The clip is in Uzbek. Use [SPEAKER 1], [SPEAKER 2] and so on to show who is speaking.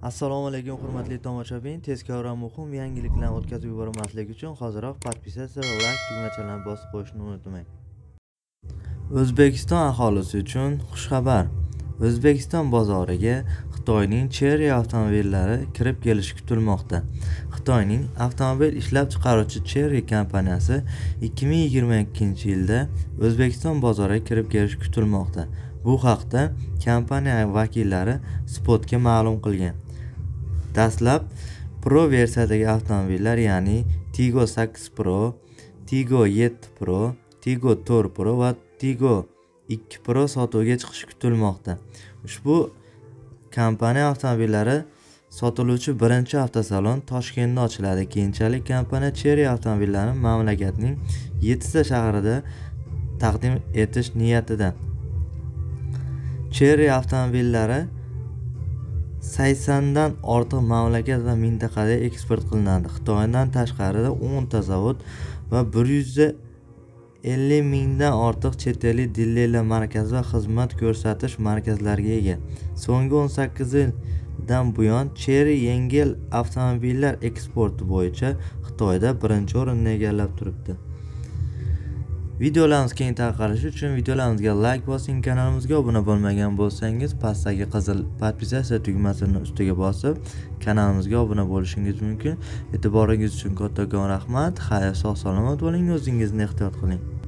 [SPEAKER 1] Assalomu alaykum hurmatli tomoshabin. Tezkor va muhim yangiliklarni o'tkazib yubormaslik uchun hoziroq podpisatsiya va like tugmachalarini bosib qo'yishni unutmang. O'zbekiston aholisi uchun xushxabar. O'zbekiston bozoriga Xitoyning Chery avtomobillari kirib kelishi kutilmoqda. Xitoyning avtomobil ishlab chiqaruvchi Chery kompaniyasi 2022-yilda O'zbekiston bozoriga kirib kelishi kutilmoqda. Bu haqda kompaniya vakillari Spot'ga ma'lum qilgan. Dastlab Pro versiyadagi avtomobillar, ya'ni Tiggo 8 Pro, Tiggo 7 Pro, Tiggo 4 Pro va Tiggo 2 Pro sotuvga chiqishi kutilmoqda. Ushbu kompaniya avtomobillari sotiluvchi birinchi avtosalon Toshkentda ochiladi. Keyinchalik kompaniya Chery avtomobillarini mamlakatning 7 ta shahrida taqdim etish niyatida. Chery avtomobillari 80 dan ortiq mamlakat va mintaqaga eksport qilinadi. Xitoydan tashqarida 10 ta zavod va 150 mingdan ortiq chet ellik dilerlar markazi va xizmat ko'rsatish markazlariga ega. So'nggi 18 yildan buyon Chery yengil avtomobillar eksporti bo'yicha Xitoyda birinchi o'rinni egallab turibdi. Videolarimiz keng tarqalishi uchun videolarimizga like bosing, kanalimizga obuna bo'lmagan bo'lsangiz pastdagi qizil podpisatsiya tugmasini ustiga bosib kanalimizga obuna bo'lishingiz mumkin. E'tiboringiz uchun kattakon rahmat. Xayr, sog' salomat bo'ling, o'zingizni ehtiyot qiling.